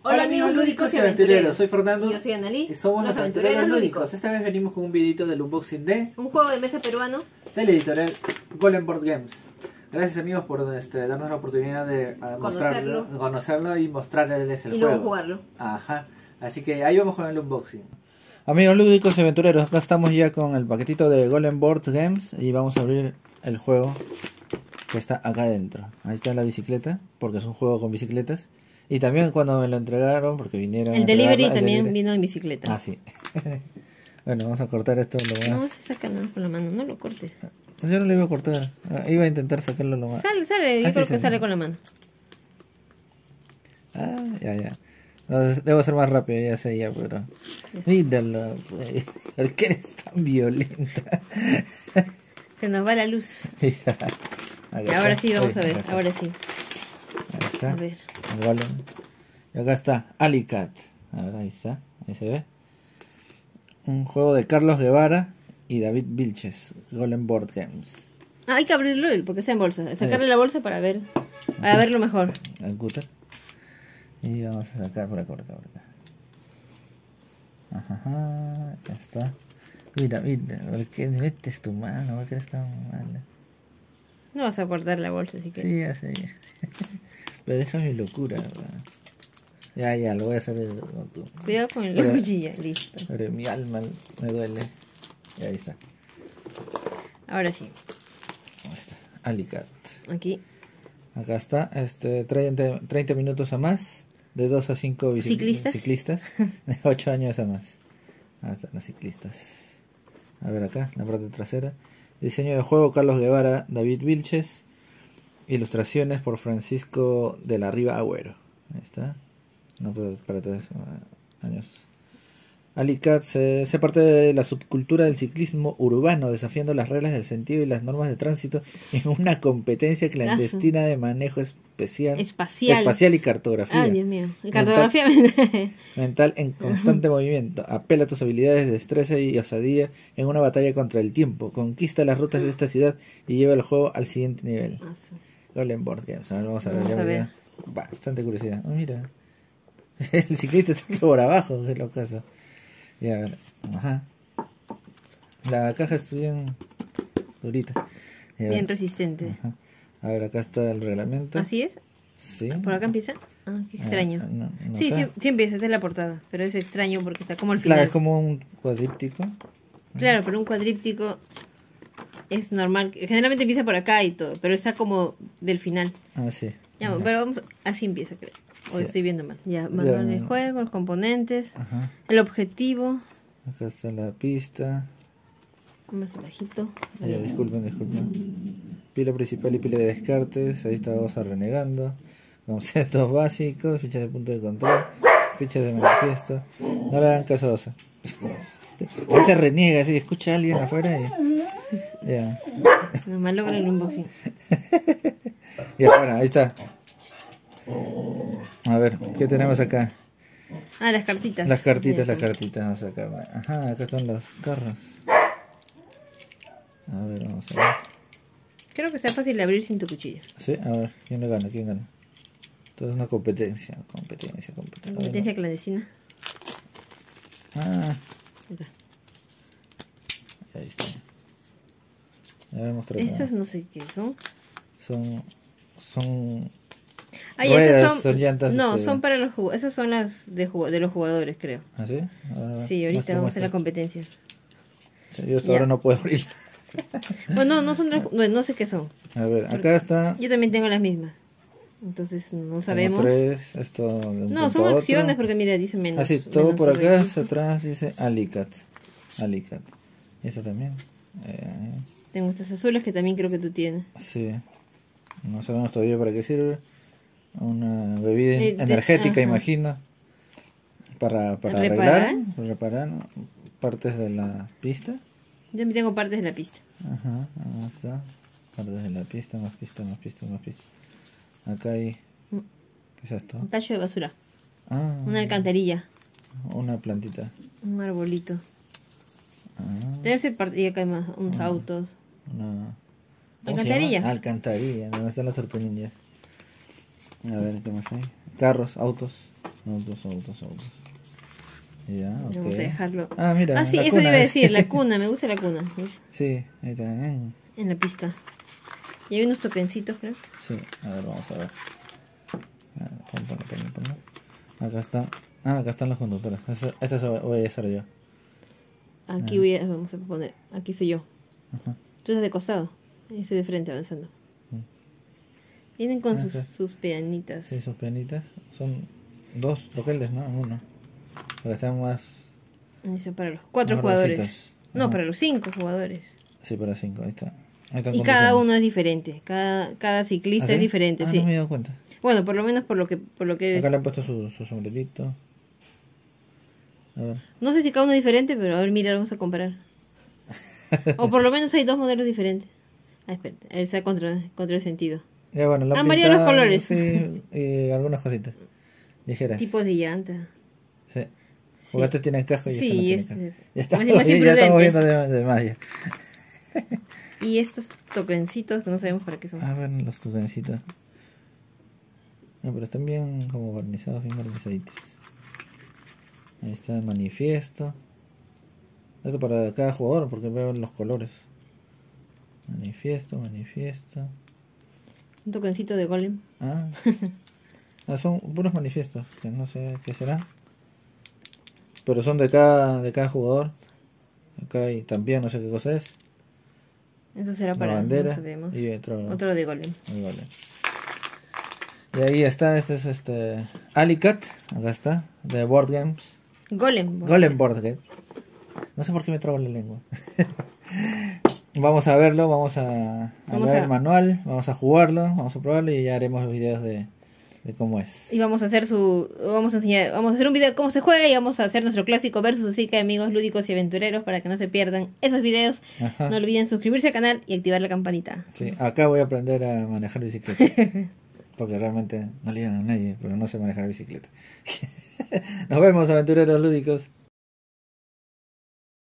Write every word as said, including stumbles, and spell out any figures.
Hola amigos lúdicos y aventureros, soy Fernando y yo soy Analí y somos los aventureros, aventureros lúdicos. lúdicos. Esta vez venimos con un videito del unboxing de un juego de mesa peruano del editorial Golem Board Games. Gracias amigos por este, darnos la oportunidad de uh, mostrarlo, conocerlo. conocerlo y mostrarles el y juego. luego jugarlo. Ajá. Así que ahí vamos con el unboxing. Amigos lúdicos y aventureros, acá estamos ya con el paquetito de Golem Board Games y vamos a abrir el juego que está acá adentro. Ahí está la bicicleta, porque es un juego con bicicletas. Y también cuando me lo entregaron, porque vinieron el delivery el también delivery. vino en bicicleta. Ah, sí. Bueno, vamos a cortar esto lo más. No, se saca nada con la mano, no lo cortes. Yo no lo iba a cortar, iba a intentar sacarlo lo más. Sale, sale, yo ah, creo sí, que sí. sale con la mano. Ah, ya, ya. No, debo ser más rápido, ya sé, ya, pero... Míralo, pues. ¿Por qué eres tan violenta? Se nos va la luz. Sí. Y ahora sí, vamos a ver, ahora sí. Ahí está. A ver. El Golem. Y acá está Alicat. A ver, ahí está. Ahí se ve. Un juego de Carlos Guevara y David Vilches. Golem Board Games. Ah, hay que abrirlo porque está en bolsa. Sacarle la bolsa para ver, para verlo mejor. El cúter. Y vamos a sacar por acá, por acá, por acá. Ajá, ajá, ya está. Mira, mira, ¿por qué metes tu mano? ¿Por qué eres tan mala? No vas a guardar la bolsa, así que... Sí, ya sé, ya. Pero deja mi locura, ¿verdad? Ya, ya, lo voy a hacer con tú. Cuidado con la Pero- cuchilla, listo. Pero mi alma me duele. Y ahí está. Ahora sí, Ahí está. Alicat. aquí. Acá está, este, treinta, treinta minutos a más, de dos a cinco bici- ¿Ciclistas? ciclistas, de ocho años a más. Ahí están los ciclistas. A ver acá, la parte trasera. Diseño de juego, Carlos Guevara, David Vilches. Ilustraciones por Francisco de la Riva Agüero. Ahí está. No, pero para tres años. Alicat se, se parte de la subcultura del ciclismo urbano, desafiando las reglas del sentido y las normas de tránsito en una competencia clandestina de manejo especial, Espacial. espacial y cartografía. Ay, Dios mío. Cartografía. Mental en constante movimiento. Apela a tus habilidades de destreza y osadía en una batalla contra el tiempo. Conquista las rutas de esta ciudad y lleva el juego al siguiente nivel. Ah, sí. Golem Board Games. A ver, vamos a ver. Vamos ya a me ver. da bastante curiosidad. Oh, mira. El ciclista está por abajo, es lo caso. Ya, a ver. Ajá. La caja es bien durita. Ya, a Bien ver. resistente. Ajá. A ver, acá está el reglamento. ¿Así es? Sí. ¿Por acá empieza? Ah, qué extraño. Ah, no, no sí, sé. sí, sí empieza, esta es la portada. Pero es extraño porque está como al Claro, final. es como un cuadríptico. Claro, pero un cuadríptico es normal. Generalmente empieza por acá y todo, pero está como del final. Ah, sí. Ya, Ajá. pero vamos, así empieza, creo. O Sí. estoy viendo mal. Ya, manual del no. juego, los componentes, Ajá. el objetivo. Acá está la pista. Más abajito. Ah, ya, disculpen, disculpen. Pila principal y pila de descartes. Ahí está Osa renegando. Conceptos básicos, fichas de punto de control, fichas de manifiesto. No le hagan caso a Osa. Él se reniega así, escucha a alguien afuera y... Ya. Nomás logra el unboxing. Ya, bueno, ahí está. A ver, ¿qué tenemos acá? Ah, las cartitas. Las cartitas, Ya, las cartitas, vamos a sacar. Ajá, acá están los carros. A ver, vamos a ver. Creo que sea fácil de abrir sin tu cuchillo. Sí, a ver, ¿quién le gana? ¿Quién gana? Todo es una competencia, competencia, competencia. Competencia clandestina. Ah, Ahí está. ahí está. Ya vemos otra Estas cosa. no sé qué son. Son, son, Ay, ruedas, esas son, son llantas. no, este, son para los jugadores. Esas son las de, jug- de los jugadores, creo. ¿Ah, sí? Ahora, Sí, ahorita muestra, vamos a hacer la muestra. competencia. Yo hasta Ya. ahora no puedo abrir. Bueno, no, no son de los- no, no sé qué son. A ver, acá está. Yo también tengo las mismas. Entonces no sabemos. Tengo tres, esto de un No, punto son a otro. acciones porque mira, dice menos. Así, todo menos por acá, sobre- hacia atrás dice Alicat. Alicat. Y esta también. Eh, Tengo estas azules que también creo que tú tienes. sí. No sabemos todavía para qué sirve. Una bebida Eh, de- energética, ajá. imagino. Para, para ¿Reparar? arreglar, para reparar partes de la pista. Yo también tengo partes de la pista. Ajá, ahí está. Partes de la pista, más pista, más pista, más pista. Acá hay... Mm. ¿Qué es esto? Un tacho de basura. Ah, Una alcantarilla. una plantita. Un arbolito. Ah, Debe ser parte. Y acá hay más. Unos autos. una... ¿cómo se Alcantarilla. llama? Alcantarilla, ¿dónde están las tortugas ninjas? A ver, ¿qué más hay? Carros, autos. Autos, autos, autos. Ya, ok. Vamos a dejarlo. Ah, mira. Ah, sí, la eso cuna iba a es. decir, la cuna, me gusta la cuna. ¿Ves? Sí, ahí está. Mm. En la pista. Y hay unos tokencitos, creo. Sí, a ver, vamos a ver. Ah, pon, pon, pon, pon, pon. Acá está. Ah, acá están las conductoras. Esta, esta voy a hacer yo. Aquí Ah. voy a, vamos a poner, aquí soy yo. Ajá. Tú estás de costado. Y estoy de frente avanzando. Vienen con Ah, sus, sí. sus peanitas. Sí, sus pianitas. Son dos troqueles, ¿no? Uno. Para que están más. Ahí son para los cuatro más jugadores. grandecitos. No, Ajá. para los cinco jugadores. Sí, para cinco. Ahí está. Ahí están Y cada conduciendo. uno es diferente. Cada, cada ciclista ¿Ah, sí? es diferente, Ah, sí. no me he dado cuenta. Bueno, por lo menos por lo que por lo que Acá le han puesto su, su sombrerito. A ver. no sé si cada uno es diferente, pero a ver, mira, vamos a comparar. O por lo menos hay dos modelos diferentes. Ah, espérate, a ver, está contra, contra el sentido. Ya bueno, la Han variado los colores. Sí, y algunas cositas. Ligeras. Tipos de llanta. Sí. Sí. Porque este tiene casco y este Sí, no tiene este- casco. Ya estamos, más- más ya estamos viendo imprudente. de, de más ya. Y estos tokencitos que no sabemos para qué son. A ver los tucancitos. No, pero están bien como barnizados, bien barnizaditos. Ahí está el manifiesto. Esto para cada jugador porque veo los colores. Manifiesto, manifiesto. Un tokencito de golem. Ah, ah, son puros manifiestos, que no sé qué será. Pero son de cada, de cada jugador. Acá hay también no sé qué cosa es. Eso será Una para bandera no sabemos. y otro, Otro de golem. muy vale. Y ahí está, este es este Alicat, acá está, de Board Games. Golem. Golem Board Games. No sé por qué me trabo la lengua. Vamos a verlo, vamos a, a Vamos ver a- el manual, vamos a jugarlo, vamos a probarlo y ya haremos videos de, de cómo es. Y vamos a hacer su vamos a enseñar, vamos a hacer un video de cómo se juega y vamos a hacer nuestro clásico versus, así que amigos lúdicos y aventureros, para que no se pierdan esos videos. Ajá. No olviden suscribirse al canal y activar la campanita. Sí, acá voy a aprender a manejar bicicleta. Porque realmente no le digan a nadie, pero no sé manejar bicicleta. Nos vemos, aventureros lúdicos.